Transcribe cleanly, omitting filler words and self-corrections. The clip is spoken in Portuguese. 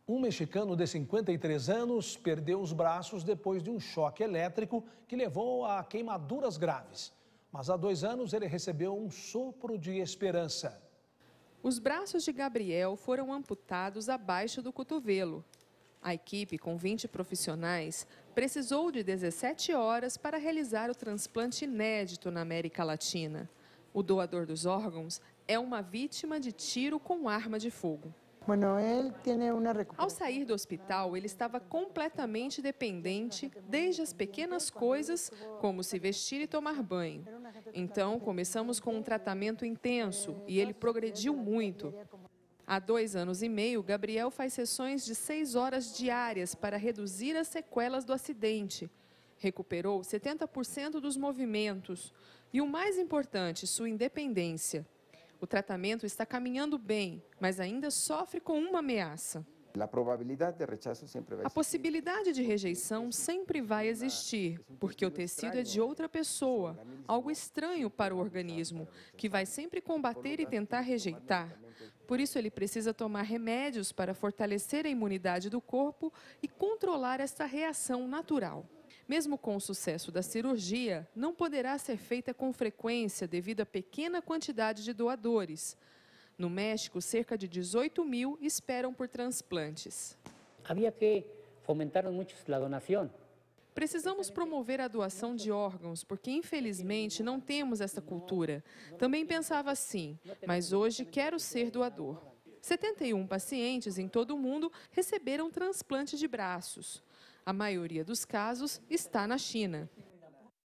Um mexicano de 53 anos perdeu os braços depois de um choque elétrico que levou a queimaduras graves. Mas há 2 anos ele recebeu um sopro de esperança. Os braços de Gabriel foram amputados abaixo do cotovelo. A equipe, com 20 profissionais, precisou de 17 horas para realizar o transplante inédito na América Latina. O doador dos órgãos é uma vítima de tiro com arma de fogo. Ao sair do hospital, ele estava completamente dependente, desde as pequenas coisas, como se vestir e tomar banho. Então, começamos com um tratamento intenso e ele progrediu muito. Há 2 anos e meio, Gabriel faz sessões de 6 horas diárias para reduzir as sequelas do acidente. Recuperou 70% dos movimentos e, o mais importante, sua independência. O tratamento está caminhando bem, mas ainda sofre com uma ameaça. A possibilidade de rejeição sempre vai existir, porque o tecido é de outra pessoa, algo estranho para o organismo, que vai sempre combater e tentar rejeitar. Por isso, ele precisa tomar remédios para fortalecer a imunidade do corpo e controlar esta reação natural. Mesmo com o sucesso da cirurgia, não poderá ser feita com frequência devido à pequena quantidade de doadores. No México, cerca de 18 mil esperam por transplantes. Havia que fomentar muito a donação. Precisamos promover a doação de órgãos, porque infelizmente não temos essa cultura. Também pensava assim, mas hoje quero ser doador. 71 pacientes em todo o mundo receberam transplante de braços. A maioria dos casos está na China.